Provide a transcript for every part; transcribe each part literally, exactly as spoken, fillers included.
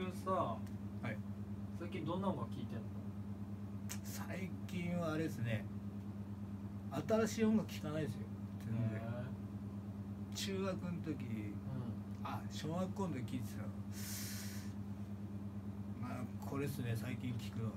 くんさ、 はい、 最近どんな音楽聴いてんの？ 最近はあれですね、新しい音楽聴かないですよ全然。中学の時、うん、あ小学校の時聴いてた。まあこれですね、最近聴くのは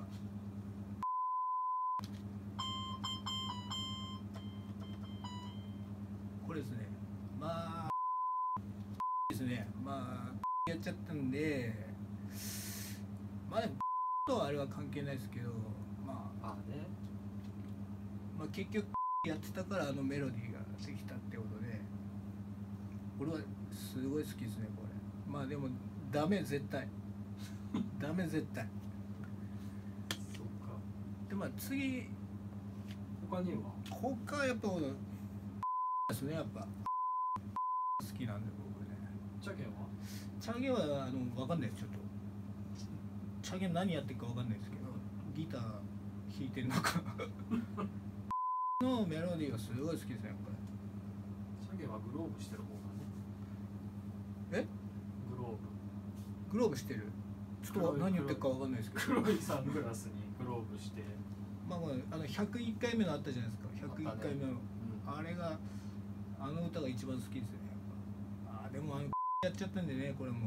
これですね。まあですね、まあやっちゃったんで、まあでもとはあれは関係ないですけど、まあ、 あね、 まあ結局やってたからあのメロディーができたってことで、俺はすごい好きですねこれ。まあでもダメ絶対ダメ絶対。 そっか。 でまあ次他には？ 他はやっぱですね、やっぱ好きなんで僕ね。 チャゲは？ チャゲはあの分かんないです。ちょっとチャゲ何やってるか分かんないですけど、ギター弾いてるのかのメロディーがすごい好きですねやっぱり。 チャゲはグローブしてる方だね。 えグローブグローブしてる。ちょっと何言ってるか分かんないですけど、 黒いサングラスにグローブして、 まあまああのひゃくいっかいめのあったじゃないですか。ひゃくいっかいめの あ,、ねうん、あれがあの歌が一番好きですねやっぱ。あでもあのやっちゃったんでねこれも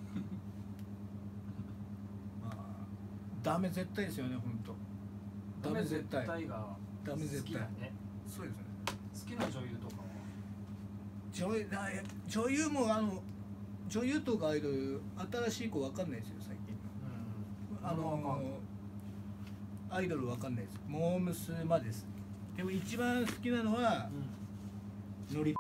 まあダメ絶対ですよね本当。ダメ絶対。 がダメ絶対。 好きだね。 そうですね。 好きな女優とかは？ 女優だ女優もあの女優とかアイドル新しい子わかんないですよ最近。うん、あのアイドルわかんないです。モームスまでです。でも一番好きなのは、うん、ノリ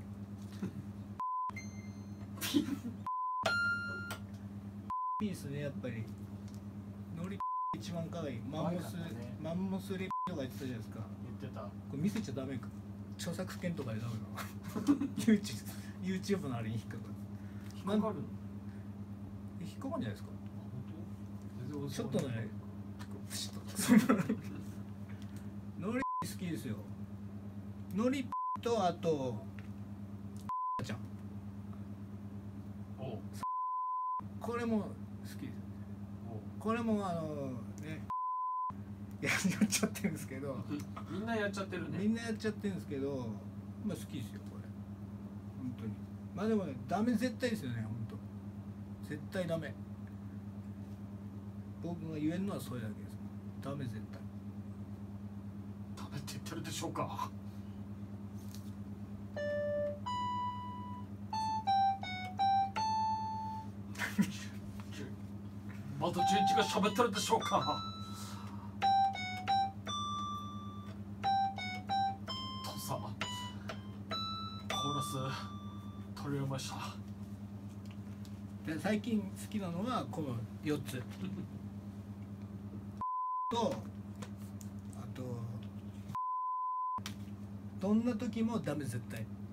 ピースねやっぱり。ノリ一番可愛い。マンモス、ね、マンモスリとか言ってたじゃないですか。 言ってた。これ見せちゃダメか。著作権とかでダメなのYouTube, YouTube のあれに引っかかる。 引っかかるの？ 引っかかるんじゃないですか。 本当？ ちょっとねプシッとノリ好きですよ。ノリとあとちゃん、 おこれも好きです。これもあのねやっちゃってるんですけどみんなやっちゃってるね。 みんなやっちゃってるんですけど、まあ好きですよこれ本当に。まあでもねダメ絶対ですよね本当。絶対ダメ。僕が言えるのはそれだけです。ダメ絶対。 ダメって言ってるでしょうか。また純一が喋ってるでしょうか。とさ、コーラス取り終えました。 で最近好きなのはこのよっつと、あとどんな時もダメ絶対。